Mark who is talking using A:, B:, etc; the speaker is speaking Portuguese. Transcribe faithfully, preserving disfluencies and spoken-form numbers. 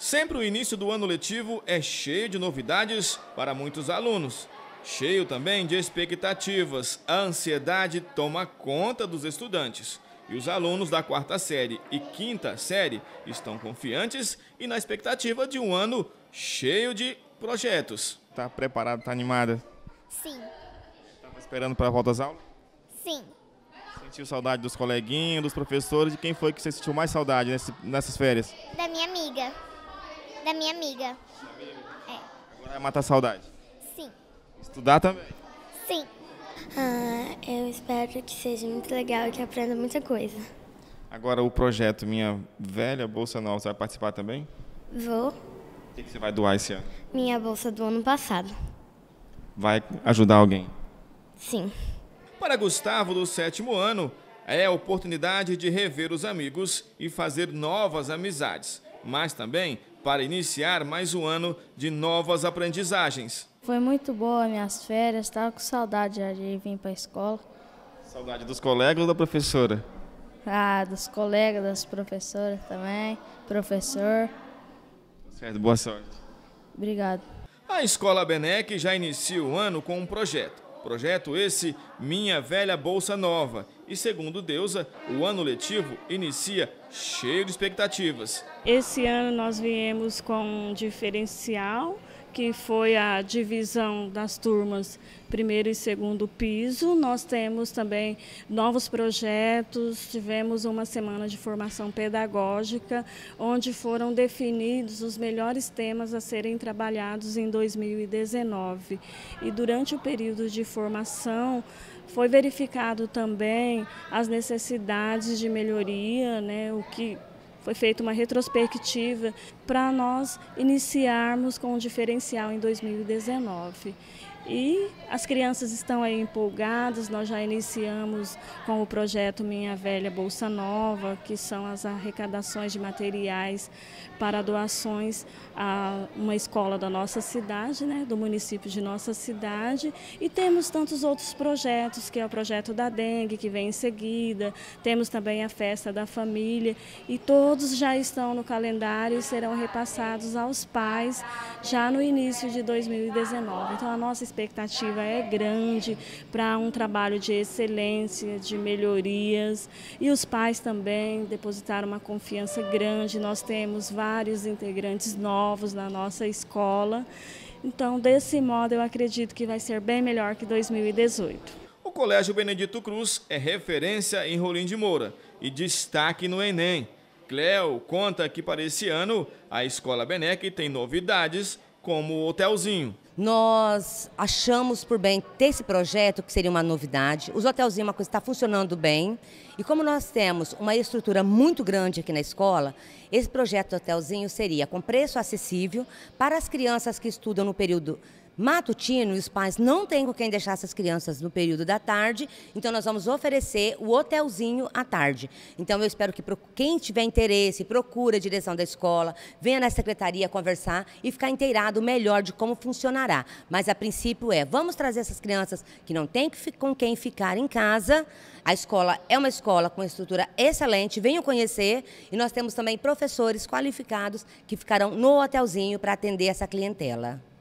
A: Sempre o início do ano letivo é cheio de novidades para muitos alunos. Cheio também de expectativas. A ansiedade toma conta dos estudantes. E os alunos da quarta série e quinta série estão confiantes e na expectativa de um ano cheio de projetos. Está preparado, está animada?
B: Sim.
A: Estava esperando para a volta às aulas?
B: Sim.
A: Sentiu saudade dos coleguinhas, dos professores? De quem foi que você sentiu mais saudade nesse, nessas férias?
B: Da minha amiga. Da minha amiga. É.
A: Agora vai matar a saudade.
B: Sim.
A: Estudar também?
B: Sim.
C: Ah, eu espero que seja muito legal e que aprenda muita coisa.
A: Agora o projeto Minha Velha Bolsa Nova, você vai participar também?
C: Vou.
A: O que que você vai doar esse ano?
C: Minha bolsa do ano passado.
A: Vai ajudar alguém?
C: Sim.
A: Para Gustavo, do sétimo ano, é a oportunidade de rever os amigos e fazer novas amizades, mas também para iniciar mais um ano de novas aprendizagens.
D: Foi muito boa minhas férias, estava com saudade já de vir para a escola.
A: Saudade dos colegas ou da professora?
D: Ah, dos colegas, das professoras também, professor.
A: Certo, boa sorte.
D: Obrigado.
A: A Escola Benec já inicia o ano com um projeto. Projeto esse, Minha Velha Bolsa Nova. E segundo Deusa, o ano letivo inicia cheio de expectativas.
E: Esse ano nós viemos com um diferencial, que foi a divisão das turmas primeiro e segundo piso. Nós temos também novos projetos, tivemos uma semana de formação pedagógica, onde foram definidos os melhores temas a serem trabalhados em dois mil e dezenove. E durante o período de formação, foi verificado também as necessidades de melhoria, né, o que foi feita uma retrospectiva para nós iniciarmos com um diferencial em dois mil e dezenove. E as crianças estão aí empolgadas, nós já iniciamos com o projeto Minha Velha Bolsa Nova, que são as arrecadações de materiais para doações a uma escola da nossa cidade, né, do município de nossa cidade. E temos tantos outros projetos, que é o projeto da dengue, que vem em seguida, temos também a festa da família, e todos já estão no calendário e serão repassados aos pais já no início de dois mil e dezenove. Então a nossa expectativa é grande para um trabalho de excelência, de melhorias, e os pais também depositaram uma confiança grande. Nós temos vários integrantes novos na nossa escola, então desse modo eu acredito que vai ser bem melhor que dois mil e dezoito.
A: O Colégio Benedito Cruz é referência em Rolim de Moura e destaque no Enem. Cleo conta que para esse ano a Escola Benec tem novidades como o hotelzinho.
F: Nós achamos por bem ter esse projeto, que seria uma novidade. Os hotelzinhos é uma coisa que está funcionando bem. E como nós temos uma estrutura muito grande aqui na escola, esse projeto do hotelzinho seria com preço acessível para as crianças que estudam no período matutino, e os pais não têm com quem deixar essas crianças no período da tarde, então nós vamos oferecer o hotelzinho à tarde. Então eu espero que quem tiver interesse, procure a direção da escola, venha na secretaria conversar e ficar inteirado melhor de como funcionará. Mas a princípio é, vamos trazer essas crianças que não têm com quem ficar em casa. A escola é uma escola com estrutura excelente, venham conhecer, e nós temos também professores qualificados que ficarão no hotelzinho para atender essa clientela.